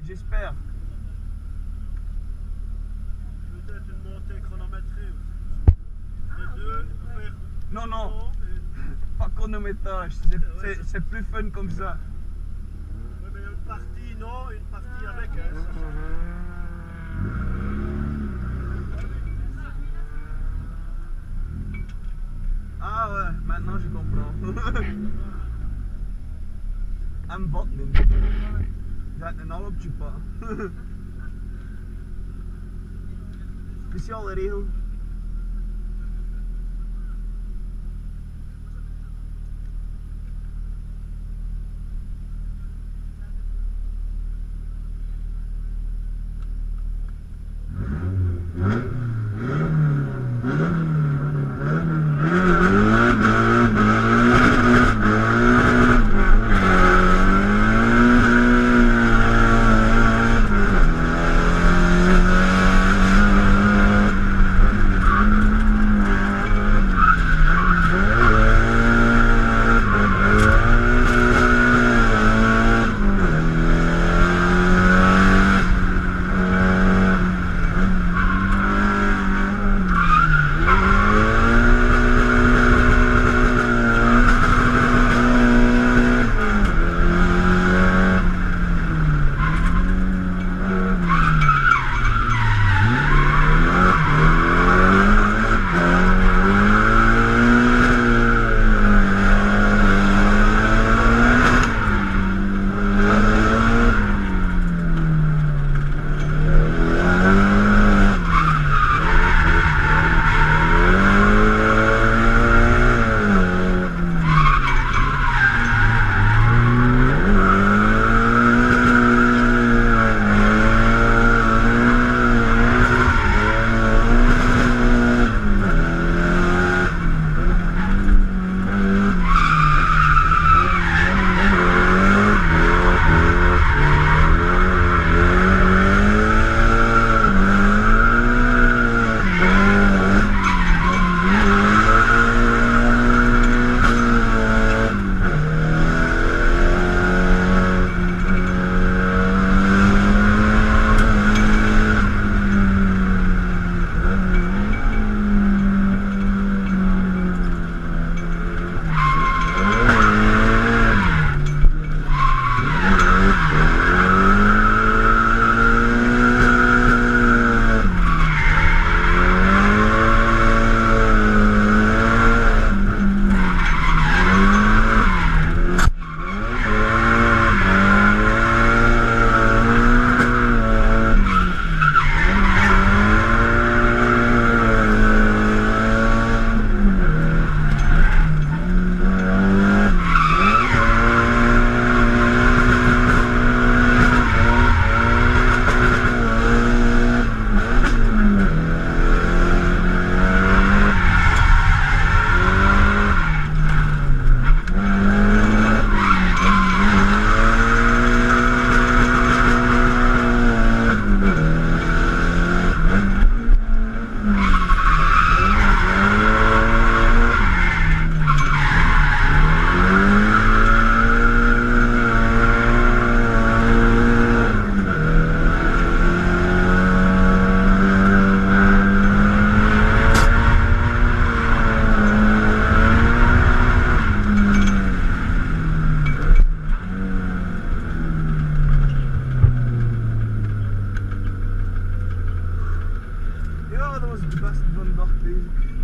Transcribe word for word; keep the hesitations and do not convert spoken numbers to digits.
j'espère. Peut-être une montée chronométrée aussi. Les deux, faire Non, non, et... pas chronométrage, c'est c'est plus fun comme ça. Oui, mais une partie non, une partie avec. Hein, ça, ça. Ah ouais, maintenant je comprends. En wat nu? Je hebt een alpje pa. Speciale regel. Ja, dat was het beste van de dag bezig.